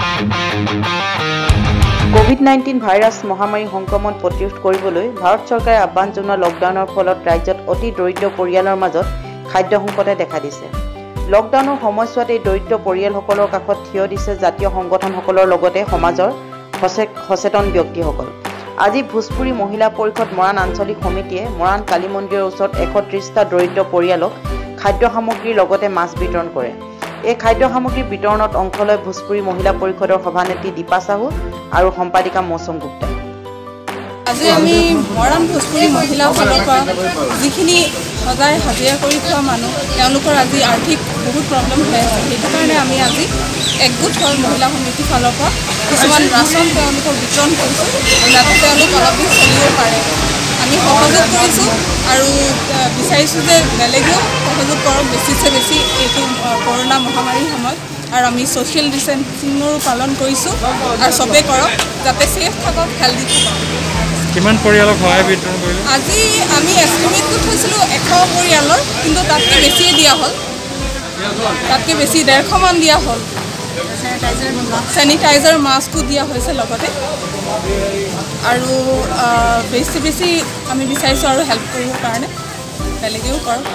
COVID-19 virus মহামাৰী সংক্ৰমণ প্ৰতিৰোধ কৰিবলৈ ভাৰত চৰকাৰে আহ্বান জনোৱা লকডাউনৰ ফলত ৰাজ্যত অতি দৰিদ্ৰ পৰিয়ালৰ মাজত খাদ্য সংকটে দেখা দিছে। লকডাউনৰ সময়ছোৱাত এই দৰিদ্ৰ পৰিয়ালসকলৰ কাষত থিয় দিছে জাতীয় সংগঠনসকলৰ লগতে সমাজৰ সচেতন ব্যক্তিসকল। আজি ভোজপুৰী মহিলা পৰিষদ মৰাণ আঞ্চলিক সমিতিয়ে মৰাণ কালী মন্দিৰৰ ওচৰত 130টা দৰিদ্ৰ পৰিয়ালক খাদ্য সামগ্ৰীৰ লগতে মাছ বিতৰণ কৰে। এই খাদ্য সামগ্ৰীৰ বিতৰণত অংশ লয় ভোজপুৰী মহিলা পৰিষদৰ সভানেত্ৰী দীপা সাহু আৰু সম্পাদিকা মৌচুম গুপ্তা। আজি আমি মৰাণ ভোজপুৰী মহিলা ফালৰ পৰা যিখিনি সদায় হাজিৰা কৰি খোৱা মানুহ তেওঁলোকৰ আজি আৰ্থিক বহুত প্ৰব্লেম হৈ আছে, সেইটো কাৰণে আমি আজি একগোট হৈ মহিলা সমিতিৰ ফালৰ পৰা কিছুমান ৰাচন তেওঁলোকক বিতৰণ কৰিছোঁ যাতে তেওঁলোক অলপ দিন চলিব পাৰে। আমি সহযোগ কৰিছোঁ আৰু বিচাৰিছোঁ যে বেলেগেও সহযোগ কৰক বেছিছে বেছি এইটো কৰোণা মহামাৰীৰ সময়ত। আৰু আমি ছ'চিয়েল ডিষ্টেঞ্চিঙৰো পালন কৰিছোঁ আৰু চবেই কৰক যাতে ছেফ থাকক, হেল্ডি থাকক। কিমান পৰিয়ালক সহায় বিতৰণ কৰিলে? আজি আমি এষ্টিমেটটো থৈছিলোঁ 100 পৰিয়ালৰ, কিন্তু তাতকৈ বেছিয়ে দিয়া হ'ল, তাতকৈ বেছি 150 মান দিয়া হ'ল। চেনিটাইজাৰ মাস্কো দিয়া হৈছে লগতে, আৰু বেছি আমি বিচাৰিছোঁ আৰু হেল্প কৰিবৰ কাৰণে বেলেগেও কৰক।